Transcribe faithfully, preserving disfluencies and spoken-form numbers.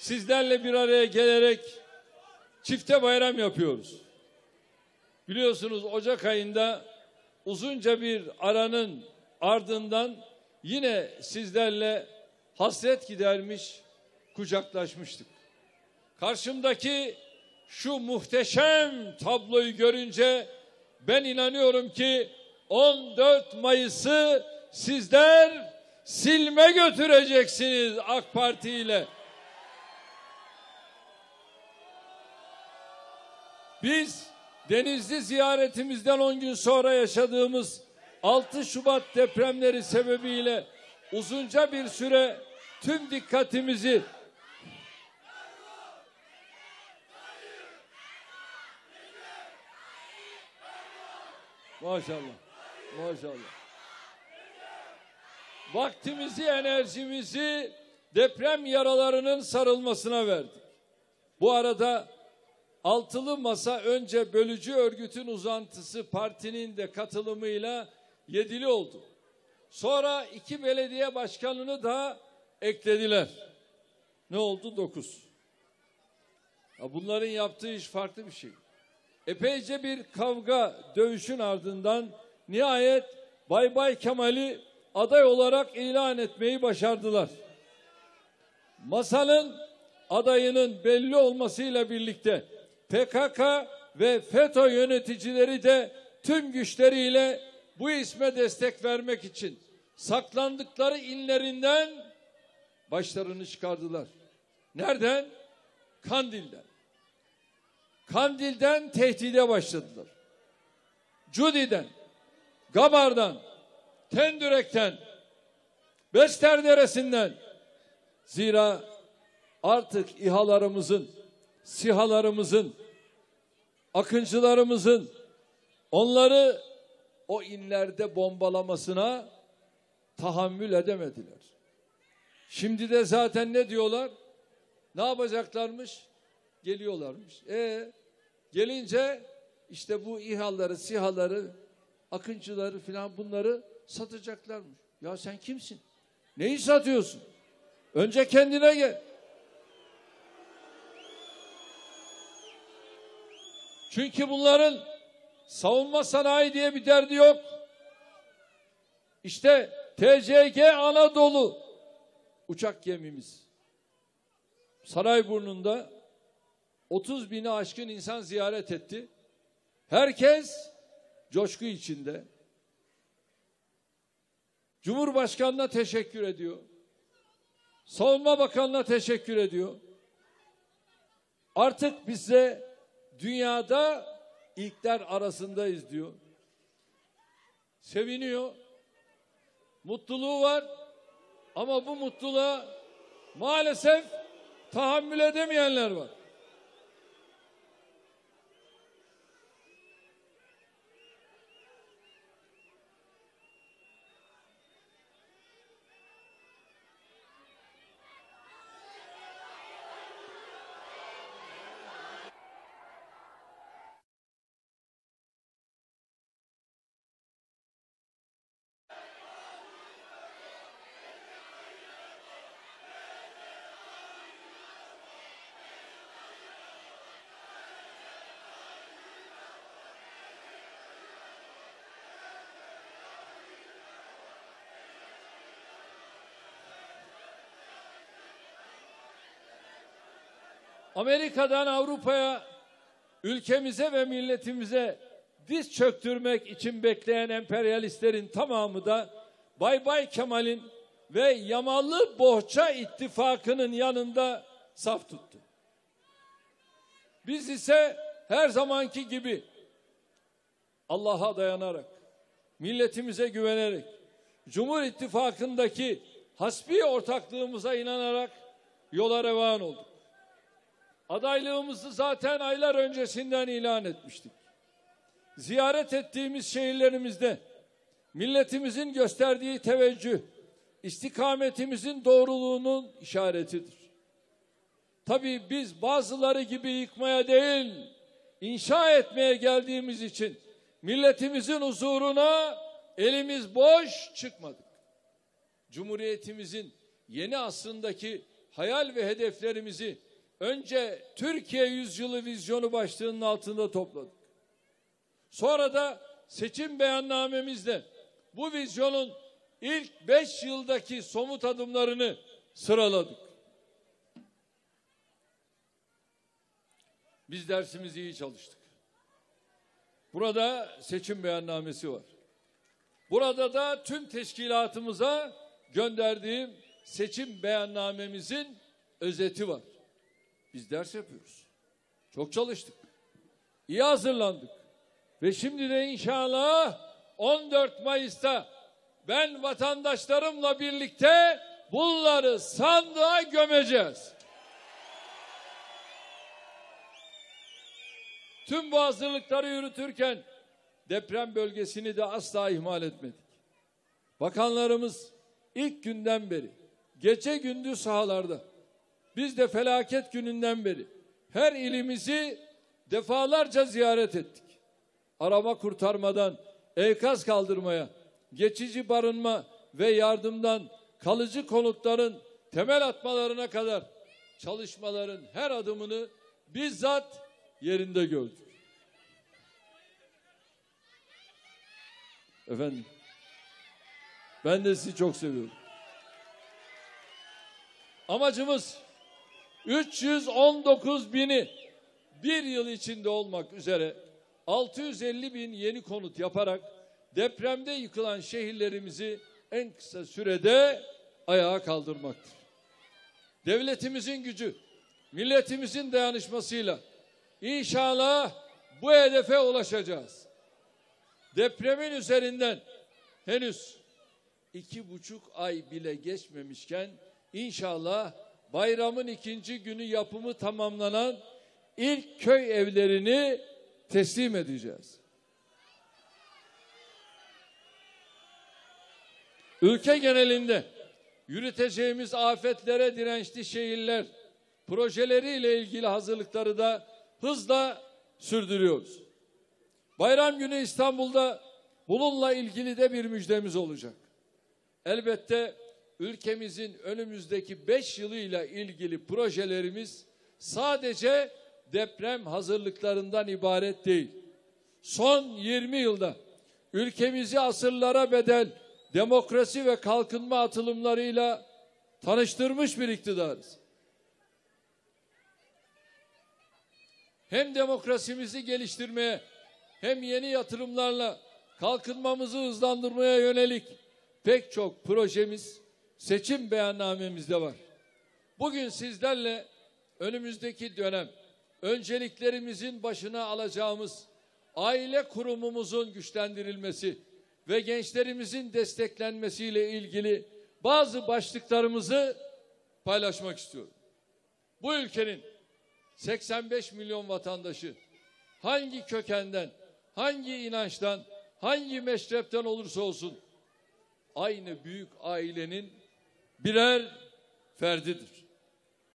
sizlerle bir araya gelerek çifte bayram yapıyoruz. Biliyorsunuz Ocak ayında uzunca bir aranın ardından yine sizlerle hasret gidermiş, kucaklaşmıştık. Karşımdaki şu muhteşem tabloyu görünce ben inanıyorum ki on dört Mayıs'ı sizler silme götüreceksiniz AK Parti ile. Biz Denizli ziyaretimizden on gün sonra yaşadığımız altı Şubat depremleri sebebiyle uzunca bir süre tüm dikkatimizi Maşallah, maşallah. Vaktimizi, enerjimizi deprem yaralarının sarılmasına verdik. Bu arada altılı masa önce bölücü örgütün uzantısı partinin de katılımıyla yedili oldu. Sonra iki belediye başkanını da eklediler. Ne oldu? Dokuz. Ya bunların yaptığı iş farklı bir şey. Epeyce bir kavga, dövüşün ardından nihayet Bay Bay Kemal'i aday olarak ilan etmeyi başardılar. Masanın adayının belli olmasıyla birlikte P K K ve FETÖ yöneticileri de tüm güçleriyle bu isme destek vermek için saklandıkları inlerinden başlarını çıkardılar. Nereden? Kandil'den. Kandil'den tehdide başladılar. Cudi'den, Gabar'dan, Tendürek'ten, Besterderesi'nden. Zira artık İHA'larımızın, SİHA'larımızın, Akıncılarımızın onları o inlerde bombalamasına tahammül edemediler. Şimdi de zaten ne diyorlar? Ne yapacaklarmış? Geliyorlarmış. E gelince işte bu İHA'ları, SİHA'ları, Akıncıları filan bunları satacaklarmış. Ya sen kimsin? Neyi satıyorsun? Önce kendine gel. Çünkü bunların savunma sanayi diye bir derdi yok. İşte T C G Anadolu uçak gemimiz Sarayburnu'nda otuz bini aşkın insan ziyaret etti. Herkes coşku içinde. Cumhurbaşkanına teşekkür ediyor. Savunma Bakanı'na teşekkür ediyor. Artık bize dünyada ilkler arasındayız diyor. Seviniyor. Mutluluğu var. Ama bu mutluluğa maalesef tahammül edemeyenler var. Amerika'dan Avrupa'ya, ülkemize ve milletimize diz çöktürmek için bekleyen emperyalistlerin tamamı da Bay Bay Kemal'in ve Yamalı Bohça ittifakının yanında saf tuttu. Biz ise her zamanki gibi Allah'a dayanarak, milletimize güvenerek, Cumhur İttifakı'ndaki hasbi ortaklığımıza inanarak yola revan olduk. Adaylığımızı zaten aylar öncesinden ilan etmiştik. Ziyaret ettiğimiz şehirlerimizde milletimizin gösterdiği teveccüh, istikametimizin doğruluğunun işaretidir. Tabii biz bazıları gibi yıkmaya değil, inşa etmeye geldiğimiz için milletimizin huzuruna elimiz boş çıkmadık. Cumhuriyetimizin yeni asrındaki hayal ve hedeflerimizi önce Türkiye Yüzyılı vizyonu başlığının altında topladık. Sonra da seçim beyannamemizle bu vizyonun ilk beş yıldaki somut adımlarını sıraladık. Biz dersimizi iyi çalıştık. Burada seçim beyannamesi var. Burada da tüm teşkilatımıza gönderdiğim seçim beyannamemizin özeti var. Biz ders yapıyoruz. Çok çalıştık. İyi hazırlandık. Ve şimdi de inşallah on dört Mayıs'ta ben vatandaşlarımla birlikte bunları sandığa gömeceğiz. Tüm bu hazırlıkları yürütürken deprem bölgesini de asla ihmal etmedik. Bakanlarımız ilk günden beri gece gündüz sahalarda, biz de felaket gününden beri her ilimizi defalarca ziyaret ettik. Arama kurtarmadan enkaz kaldırmaya, geçici barınma ve yardımdan kalıcı konutların temel atmalarına kadar çalışmaların her adımını bizzat yerinde gördük. Efendim, ben de sizi çok seviyorum. Amacımız üç yüz on dokuz bini bir yıl içinde olmak üzere altı yüz elli bin yeni konut yaparak depremde yıkılan şehirlerimizi en kısa sürede ayağa kaldırmaktır. Devletimizin gücü, milletimizin dayanışmasıyla inşallah bu hedefe ulaşacağız. Depremin üzerinden henüz iki buçuk ay bile geçmemişken inşallah bayramın ikinci günü yapımı tamamlanan ilk köy evlerini teslim edeceğiz. Ülke genelinde yürüteceğimiz afetlere dirençli şehirler projeleriyle ilgili hazırlıkları da hızla sürdürüyoruz. Bayram günü İstanbul'da bununla ilgili de bir müjdemiz olacak. Elbette ülkemizin önümüzdeki beş yılıyla ilgili projelerimiz sadece deprem hazırlıklarından ibaret değil. Son yirmi yılda ülkemizi asırlara bedel demokrasi ve kalkınma atılımlarıyla tanıştırmış bir iktidarız. Hem demokrasimizi geliştirmeye hem yeni yatırımlarla kalkınmamızı hızlandırmaya yönelik pek çok projemiz seçim beyannamemizde var. Bugün sizlerle önümüzdeki dönem önceliklerimizin başına alacağımız aile kurumumuzun güçlendirilmesi ve gençlerimizin desteklenmesiyle ilgili bazı başlıklarımızı paylaşmak istiyorum. Bu ülkenin seksen beş milyon vatandaşı hangi kökenden, hangi inançtan, hangi meşrepten olursa olsun aynı büyük ailenin birer ferdidir.